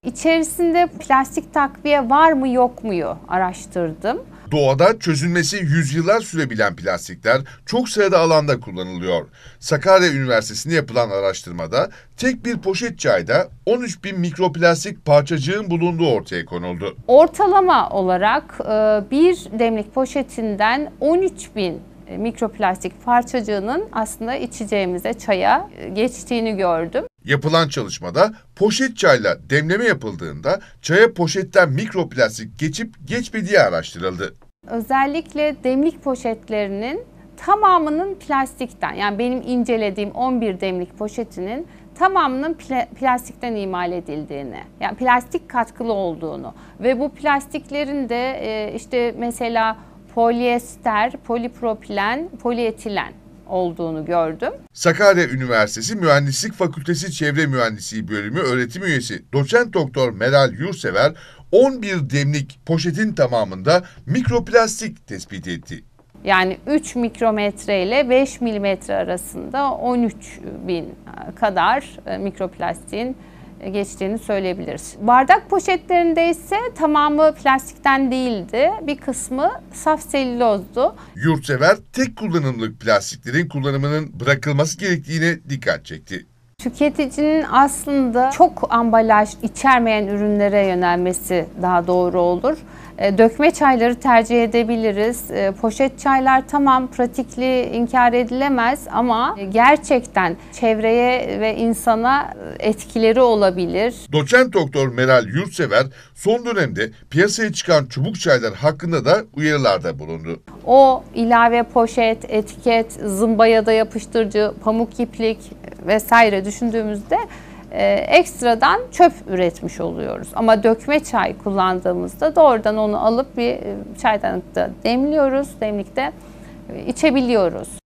İçerisinde plastik takviye var mı yok muyu araştırdım. Doğada çözülmesi yüzyıllar sürebilen plastikler çok sayıda alanda kullanılıyor. Sakarya Üniversitesi'nde yapılan araştırmada tek bir poşet çayda 13.000 mikroplastik parçacığın bulunduğu ortaya konuldu. Ortalama olarak bir demlik poşetinden 13.000 mikroplastik parçacığının aslında içeceğimize çaya geçtiğini gördüm. Yapılan çalışmada poşet çayla demleme yapıldığında çaya poşetten mikroplastik geçip geçmediği araştırıldı. Özellikle demlik poşetlerinin tamamının plastikten, yani benim incelediğim 11 demlik poşetinin tamamının plastikten imal edildiğini, yani plastik katkılı olduğunu ve bu plastiklerin de işte mesela polyester, polipropilen, polietilen olduğunu gördüm. Sakarya Üniversitesi Mühendislik Fakültesi Çevre Mühendisliği Bölümü öğretim üyesi doçent doktor Meral Yurtsever 11 demlik poşetin tamamında mikroplastik tespit etti. Yani 3 mikrometre ile 5 milimetre arasında 13.000 kadar mikroplastiğin geçtiğini söyleyebiliriz. Bardak poşetlerinde ise tamamı plastikten değildi. Bir kısmı saf selülozdu. Yurtsever tek kullanımlık plastiklerin kullanımının bırakılması gerektiğine dikkat çekti. Tüketicinin aslında çok ambalaj içermeyen ürünlere yönelmesi daha doğru olur. Dökme çayları tercih edebiliriz. Poşet çaylar tamam pratikliği inkar edilemez ama gerçekten çevreye ve insana etkileri olabilir. Doçent doktor Meral Yurtsever son dönemde piyasaya çıkan çubuk çaylar hakkında da uyarılarda bulundu. O ilave poşet, etiket, zımbaya da yapıştırıcı, pamuk iplik vesaire düşündüğümüzde ekstradan çöp üretmiş oluyoruz. Ama dökme çay kullandığımızda doğrudan onu alıp bir çaydanlıkta demliyoruz, demlikte içebiliyoruz.